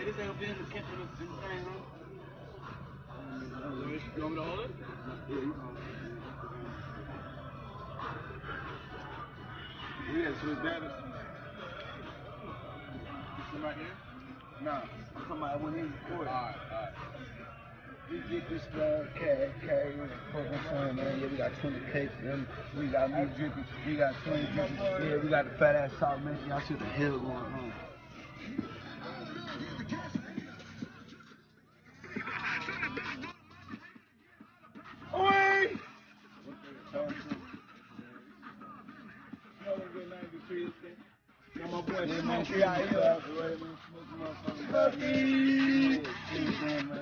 this ain't gonna be in the thing, huh? You want me to hold it? Yeah, you hold it. We gotta switch batteries. This right here? Nah, I'm talking about when he recorded. Alright. We get this carry in the program for him, man. Yeah, we got 20K for them. We got me dripping. We got 20 dripping. Yeah, we got the fat ass salt, man. Y'all see the hell going on. Oi! My boy Smokey out here. Smokey!